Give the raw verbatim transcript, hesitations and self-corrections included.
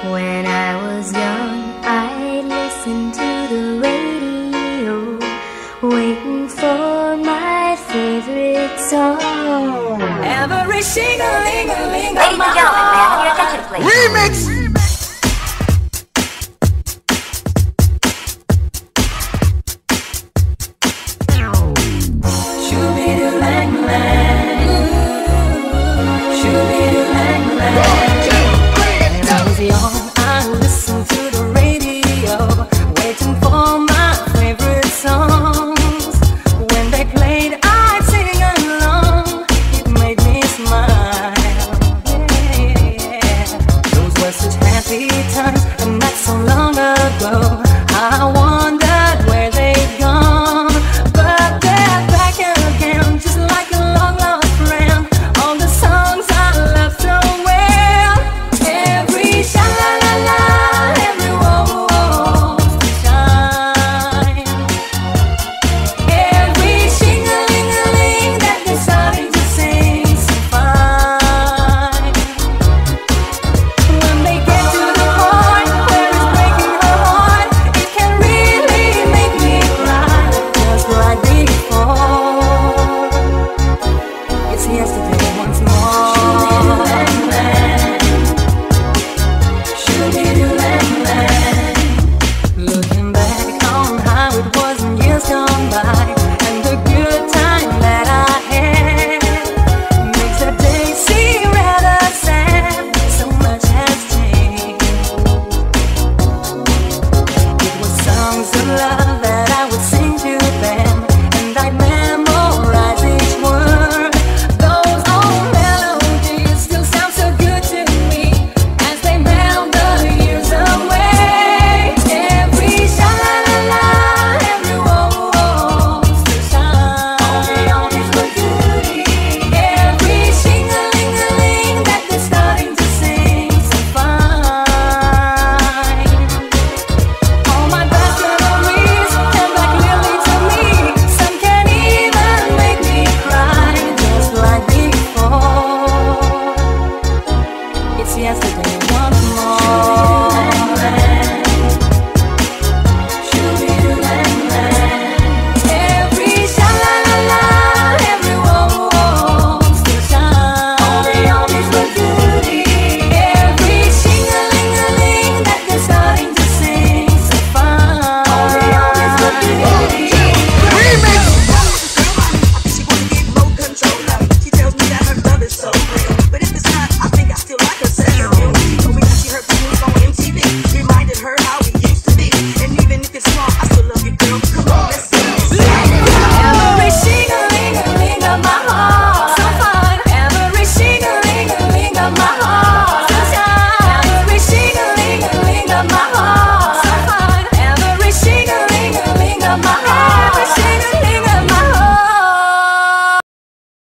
When I was young, I listened to the radio, waiting for my favorite song. Every shing-a-ling-a-ling Ladies and gentlemen, may I have your attention, please? Remix! Shoo-be-doo-lang-lang, shoo-be-doo-lang-lang. When I was young, I listened to the radio, waiting for my favorite songs. When they played, I'd sing along. It made me smile. Yeah. Those were such happy times, and not so long ago. I wondered where they'd gone, but they're back again, just like a long lost friend. All the songs I love so well, every sha-la-la-la, every whoa-whoa to shine, every shing-a-ling-a-ling that they're starting to sing so fine. When they get to the point where it's breaking her heart, it can really make me cry, just like before. It's yesterday once more. Shoo-be-doo-lang-lang, looking back on how it was in years gone by, and the good time that I had makes the day seem rather sad. So much has changed. It was songs of love that I would sing to them, and I'd memorize each word. Those old melodies still sound so good to me as they melt the years away. Every sha-la-la-la, every whoa-whoa to shine, only on his beauty. Every shing-a-ling-a-ling that they're starting to sing so fine. All my best memories come back clearly to me. Some can even make me cry, just like before. It's yesterday